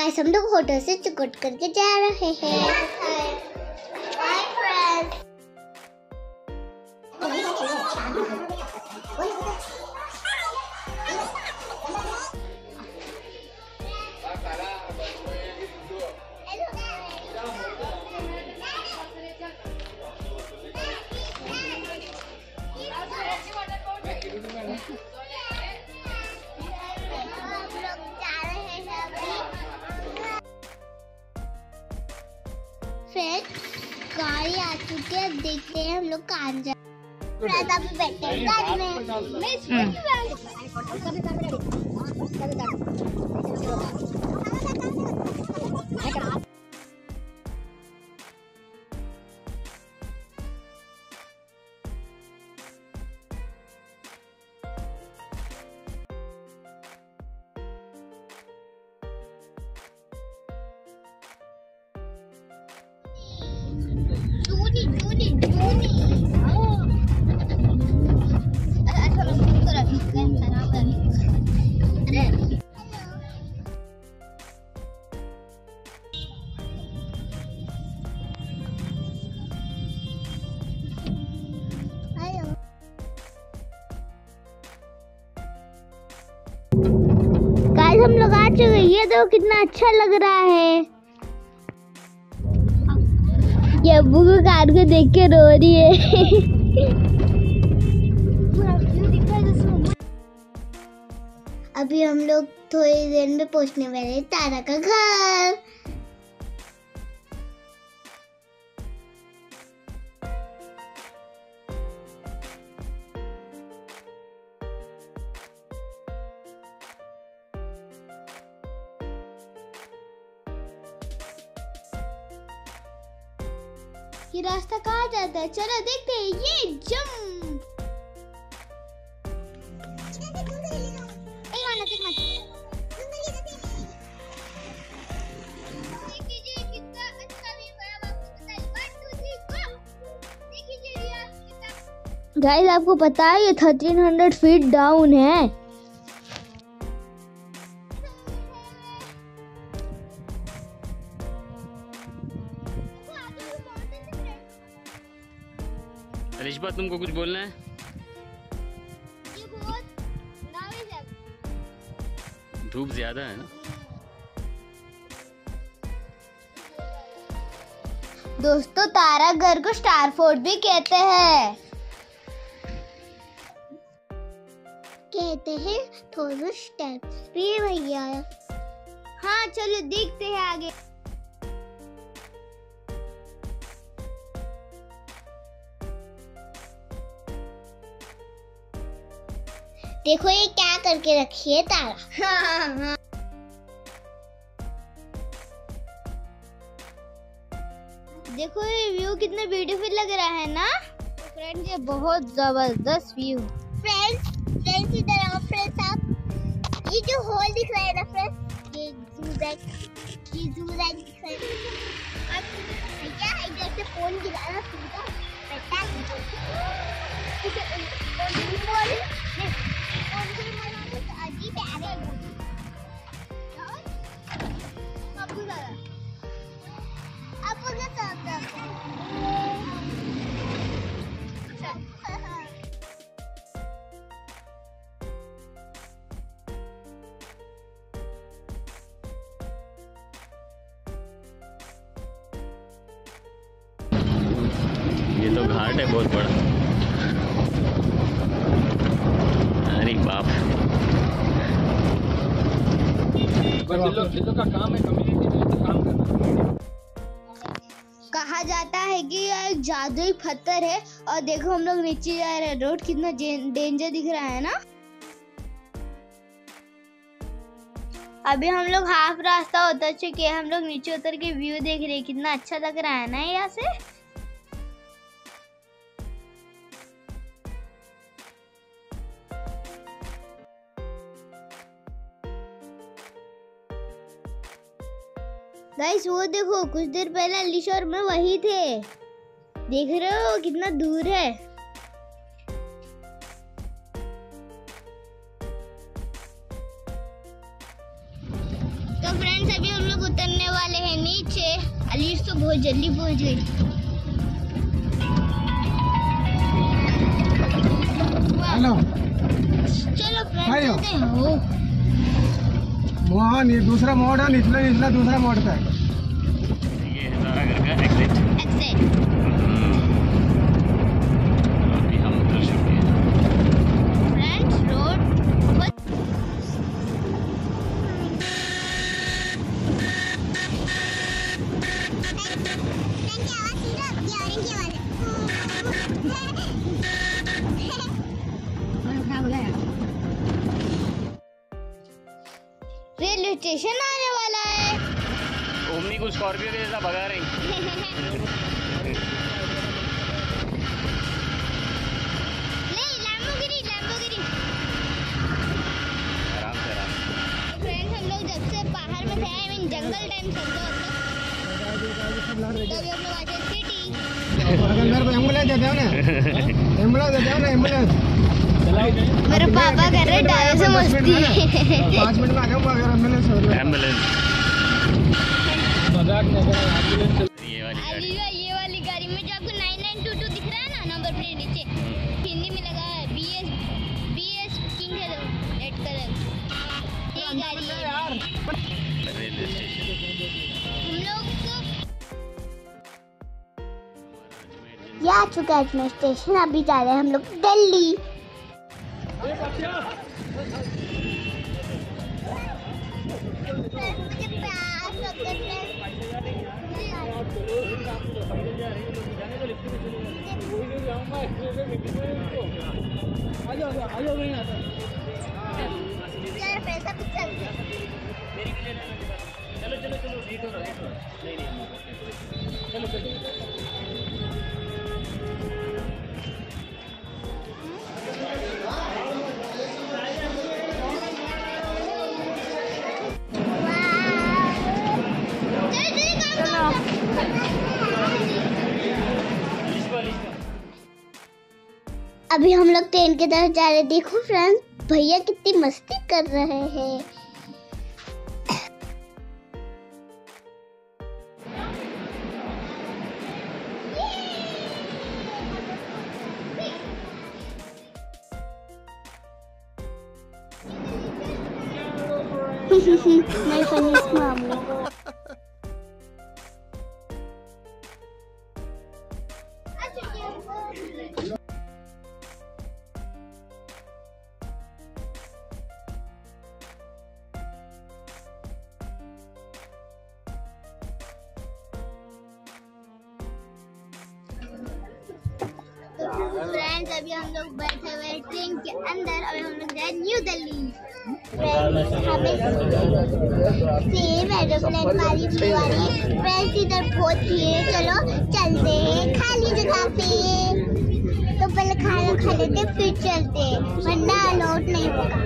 Guys हम लोग hotel से चुकट करके जा रहे हैं। फ्रेंड्स गाड़ी आ चुकी है, अब देखते हैं हम लोग कहाँ जा बैठे हैं गाड़ी में। गाइस हम लोग आ चुके हैं, ये देखो कितना अच्छा लग रहा है। ये अब्बू को कार को देख के रो रही है। अभी हम लोग थोड़ी देर में पहुंचने वाले हैं तारा का घर। ये रास्ता कहाँ जाता है, चलो देखते हैं। ये जंप गाइस आपको पता है ये 1300 फीट डाउन है। रिश्बा तुमको कुछ बोलना है? ये बहुत नावेज है। धूप ज्यादा है ना। दोस्तों तारा घर को स्टार फोर्ट भी कहते हैं। थोड़ा स्टेप्स भी भैया। हाँ चलो देखते हैं आगे। देखो ये क्या करके रखी है तारा। हाँ। देखो ये व्यू कितना ब्यूटीफुल लग रहा है ना फ्रेंड्स, ये बहुत जबरदस्त व्यू। फ्रेंड्स इधर आओ फ्रेंड्स, आप ये जो हॉल दिख रहा है ना फ्रेंड्स, ये जू लाइट दिख रहा है। आप भैया इधर से फोन गिराना सीधा बेटा। अजीब है। आपको क्या ये तो घाट है बहुत बड़ा। अरे बाप। का काम है कम्युनिटी में काम करना। कहा जाता है कि यह एक जादुई पत्थर है। और देखो हम लोग नीचे जा रहे हैं, रोड कितना डेंजर दिख रहा है ना। अभी हम लोग हाफ रास्ता उतर चुके हैं, हम लोग नीचे उतर के व्यू देख रहे हैं, कितना अच्छा लग रहा है ना यहाँ से। गाइस वो देखो कुछ देर पहले अलीशा और मैं वही थे, देख रहे हो कितना दूर है। तो फ्रेंड्स फ्रेंड्स अभी हम लोग उतरने वाले हैं नीचे। अलीश तो बहुत जल्दी पहुंच गई। हेलो चलो फ्रेंड्स चलते हैं। हो वहाँ दूसरा मोड है, निचला दूसरा मोड का है। ये है सारा घर का एग्जिट। एक्सेट। अभी हम उतर चुके हैं। फ्रेंड्स रोड रेलवे स्टेशन आने वाला है। ओमनी को स्कॉर्पियो के जैसा भगा रही। नहीं लैम्बोर्गिनी आराम से आराम से। फ्रेंड्स हम लोग जब से बाहर में थे, आई मीन जंगल टाइम समझो तो अभी हम लोग आए सिटी। मेरे को एम्बुलेंस देते हो ना, एम्बुलेंस मेरे पापा कर रहे डाले से मस्ती। 5 मिनट में आ जाऊंगा अगर एम्बुलेंस मजाक न करो, एम्बुलेंस ये वाली गाड़ी। ये वाली गाड़ी में जो आपको 9922 दिख रहा है ना नंबर प्लेट नीचे, हिंदी में लगा है BS किंग है रेड कलर। ये गाड़ी है। रेलवे स्टेशन हम लोग ये आ चुका है अजमेर स्टेशन। अभी जा रहे हैं हम लोग दिल्ली। अभी हम लोग ट्रेन की तरफ जा रहे हैं। देखो फ्रेंड्स भैया कितनी मस्ती कर रहे हैं। मैं फनी मामला फ्रेंड्स अभी हम लोग बैठे हुए हैं ट्रेन के अंदर। अभी हम लोग जाए न्यू दिल्ली। फ्रेंड्स हमें सेम एरोप्लेन वाली व्यू आ रही है। फ्रेंड्स इधर बहुत भीड़ है। चलो चलते हैं खाली जगह पे। तो पहले खाना खा लेते फिर चलते हैं, वरना अलाउड नहीं होगा।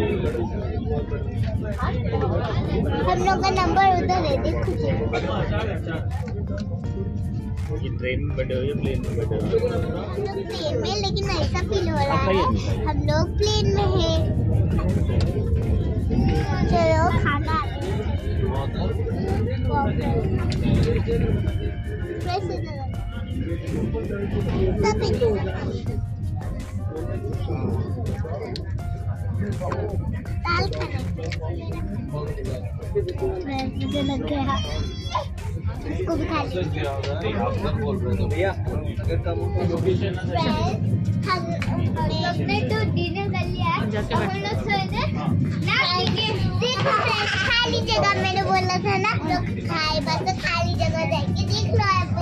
हम लोग का नंबर उधर है, देखो। ये ट्रेन में बैठे हो या प्लेन में बैठे हो? हम लोग प्लेन में, लेकिन ऐसा फील हो रहा है हम लोग प्लेन में हैं। चलो खाना दाल खाने मुझे लग गया इसको भी खा लिया। हमने तो डिनर कर लिया है। हम लोग सोए थे ना। देखो खाली जगह मैंने बोला था ना, तो खाए बस तो खाली जगह जाएंगे। देख लो आप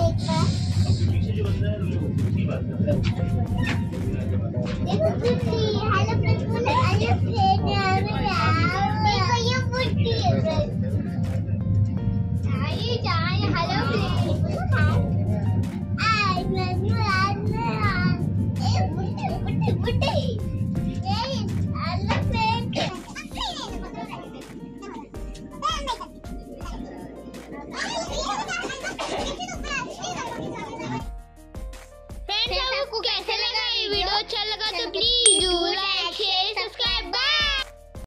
देखो कितनी हेलो फ्रेंड्स बोले अरे फ्रेंड यार देखो ये बुट्टी है फ्रेंड्स। आइए जाए हेलो फ्रेंड्स आई फ्रेंड्स ए बुट्टी बुट्टी बुट्टी